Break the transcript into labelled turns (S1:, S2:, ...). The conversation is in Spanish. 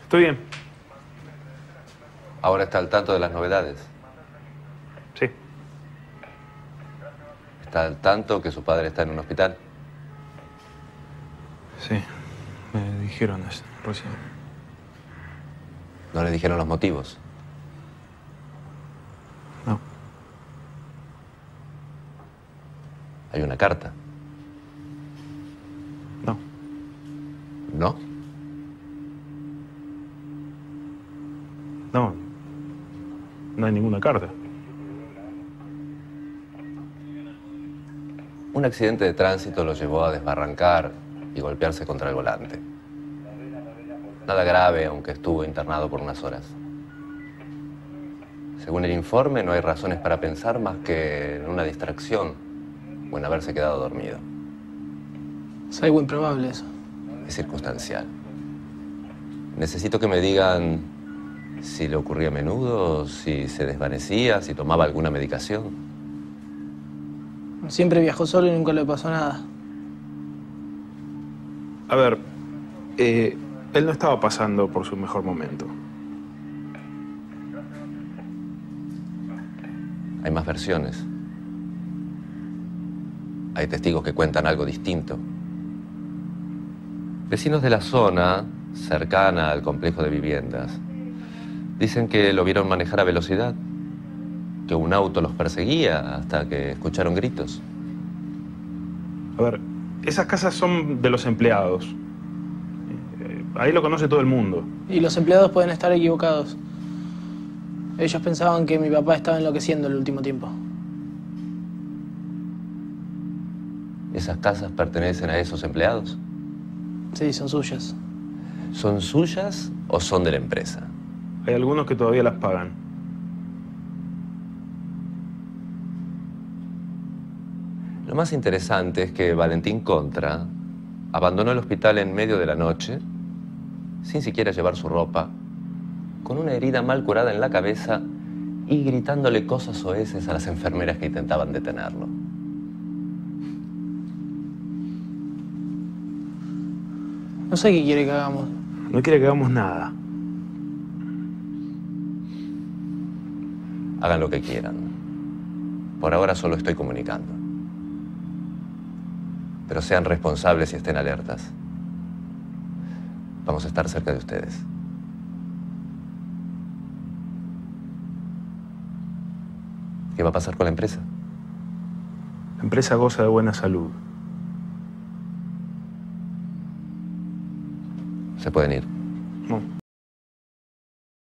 S1: Estoy bien.
S2: ¿Ahora está al tanto de las novedades?
S1: Sí.
S2: ¿Está al tanto que su padre está en un hospital?
S1: Sí. Me dijeron eso recién.
S2: ¿No le dijeron los motivos?
S1: No.
S2: ¿Hay una carta?
S1: No.
S2: ¿No?
S1: No. No hay ninguna carta.
S2: Un accidente de tránsito lo llevó a desbarrancar y golpearse contra el volante. Nada grave, aunque estuvo internado por unas horas. Según el informe, no hay razones para pensar más que en una distracción o en haberse quedado dormido.
S3: Es algo improbable eso.
S2: Es circunstancial. Necesito que me digan si le ocurría a menudo, si se desvanecía, si tomaba alguna medicación.
S3: Siempre viajó solo y nunca le pasó nada.
S1: A ver, él no estaba pasando por su mejor momento.
S2: Hay más versiones. Hay testigos que cuentan algo distinto. Vecinos de la zona, cercana al complejo de viviendas, dicen que lo vieron manejar a velocidad, que un auto los perseguía hasta que escucharon gritos.
S1: A ver, esas casas son de los empleados. Ahí lo conoce todo el mundo.
S3: Y los empleados pueden estar equivocados. Ellos pensaban que mi papá estaba enloqueciendo el último tiempo.
S2: ¿Esas casas pertenecen a esos empleados?
S3: Sí, son suyas.
S2: ¿Son suyas o son de la empresa?
S1: Hay algunos que todavía las pagan.
S2: Lo más interesante es que Valentín Contra abandonó el hospital en medio de la noche, sin siquiera llevar su ropa, con una herida mal curada en la cabeza y gritándole cosas soeces a las enfermeras que intentaban detenerlo.
S3: No sé qué quiere que hagamos.
S1: No quiere que hagamos nada.
S2: Hagan lo que quieran. Por ahora solo estoy comunicando. Pero sean responsables y estén alertas. Vamos a estar cerca de ustedes. ¿Qué va a pasar con la empresa?
S1: La empresa goza de buena salud.
S2: Se pueden ir.
S1: No.